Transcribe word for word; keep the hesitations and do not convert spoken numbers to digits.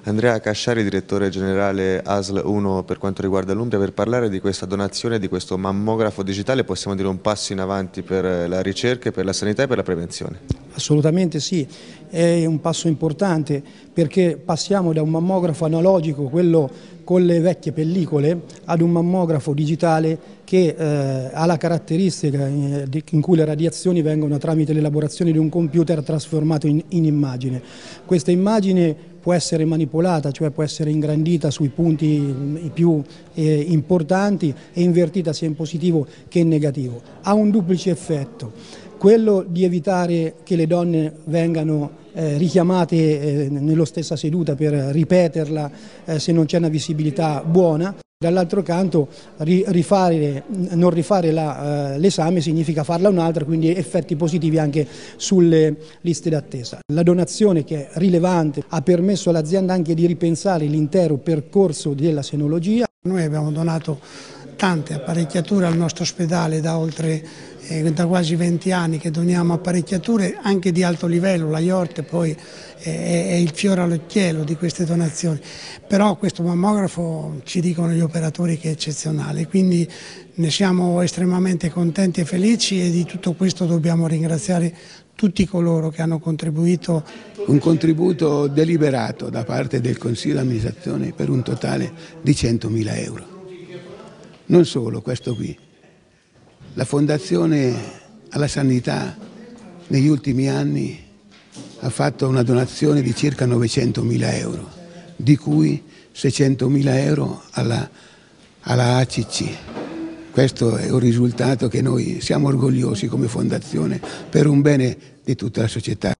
Andrea Casciari, direttore generale A S L uno per quanto riguarda l'Umbria, per parlare di questa donazione di questo mammografo digitale, possiamo dire un passo in avanti per la ricerca, per la sanità e per la prevenzione? Assolutamente sì, è un passo importante perché passiamo da un mammografo analogico, quello con le vecchie pellicole, ad un mammografo digitale che eh, ha la caratteristica in cui le radiazioni vengono tramite l'elaborazione di un computer trasformato in, in immagine. Questa immagine può essere manipolata, cioè può essere ingrandita sui punti più eh, importanti e invertita sia in positivo che in negativo. Ha un duplice effetto, quello di evitare che le donne vengano eh, richiamate eh, nello stessa seduta per ripeterla eh, se non c'è una visibilità buona. Dall'altro canto rifare, non rifare l'esame significa farla un'altra, quindi effetti positivi anche sulle liste d'attesa. La donazione, che è rilevante, ha permesso all'azienda anche di ripensare l'intero percorso della senologia. Noi abbiamo donato tante apparecchiature al nostro ospedale da oltre eh, da quasi venti anni che doniamo apparecchiature anche di alto livello, la I O R T poi è, è il fiore all'occhiello di queste donazioni, però questo mammografo ci dicono gli operatori che è eccezionale, quindi ne siamo estremamente contenti e felici e di tutto questo dobbiamo ringraziare tutti coloro che hanno contribuito. Un contributo deliberato da parte del Consiglio di amministrazione per un totale di centomila euro. Non solo questo qui, la Fondazione alla Sanità negli ultimi anni ha fatto una donazione di circa novecentomila euro, di cui seicentomila euro alla, alla A C C. Questo è un risultato che noi siamo orgogliosi come Fondazione per un bene di tutta la società.